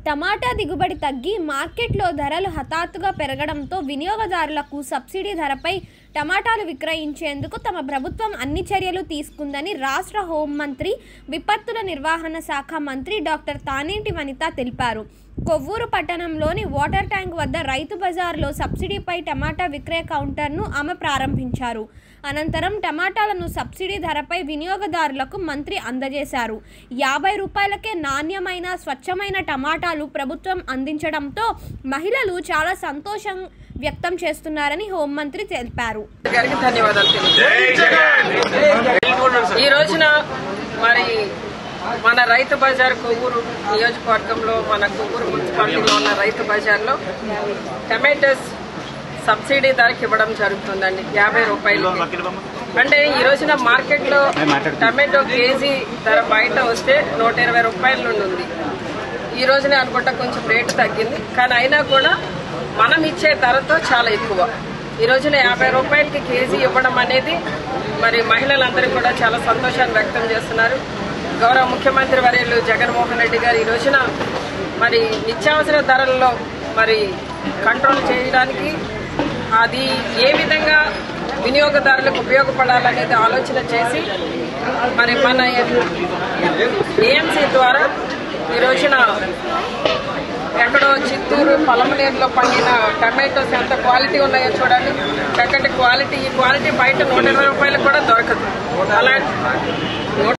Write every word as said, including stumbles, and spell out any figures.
టమాటా దిగుబడి తగ్గి మార్కెట్లో ధరలు హఠాత్తుగా పెరగడంతో వినియోగదారులకు సబ్సిడీ ధరపై టమాటాలు విక్రయించేందుకు తమ ప్రభుత్వం అన్ని చర్యలు తీసుకుందని రాష్ట్ర హోంమంత్రి, విపత్తుల నిర్వహణ శాఖ మంత్రి డాక్టర్ తానేటి వనిత తెలిపారు. కొవ్వూరు పట్టణంలోని వాటర్ ట్యాంక్ వద్ద రైతు బజార్లో సబ్సిడీపై టమాటా విక్రయ కౌంటర్ను ఆమె ప్రారంభించారు. అనంతరం టమాటాలను సబ్సిడీ ధరపై వినియోగదారులకు మంత్రి అందజేశారు. యాభై రూపాయలకే నాణ్యమైన స్వచ్ఛమైన టమాటాలు ప్రభుత్వం అందించడంతో మహిళలు చాలా సంతోషం వ్యక్తం చేస్తున్నారని హోంమంత్రి తెలిపారు. ఈ రోజున మరి మన రైతు బజార్ కొవ్వూరు నియోజకవర్గంలో మన కొవ్వూరు మున్సిపాలిటీలో ఉన్న రైతు బజార్లో టమాటోస్ సబ్సిడీ ధరకి ఇవ్వడం జరుగుతుందండి. యాభై రూపాయలు అంటే ఈ రోజున మార్కెట్లో టమాటో కేజీ ధర బయట వస్తే నూట ఇరవై రూపాయల నుండి ఉంది. ఈ రోజునే అనుకుంటా కొంచెం రేటు తగ్గింది, కానీ అయినా కూడా మనం ఇచ్చే ధరతో చాలా ఎక్కువ. ఈ రోజున యాభై రూపాయలకి కేజీ ఇవ్వడం అనేది మరి మహిళలందరూ కూడా చాలా సంతోషాన్ని వ్యక్తం చేస్తున్నారు. గౌరవ ముఖ్యమంత్రి వర్యులు జగన్మోహన్ రెడ్డి గారు ఈ రోజున మరి నిత్యావసర ధరల్లో మరి కంట్రోల్ చేయడానికి అది ఏ విధంగా వినియోగదారులకు ఉపయోగపడాలనేది ఆలోచన చేసి మరి మన ఏఎంసీ ద్వారా ఈ రోజున ఎక్కడో చిత్తూరు పొలంనేరులో పండిన టమాటోస్ ఎంత క్వాలిటీ ఉన్నాయో చూడండి. చక్కటి క్వాలిటీ. ఈ క్వాలిటీ బయట నూట ఇరవై రూపాయలకు కూడా దొరకదు. అలాంటి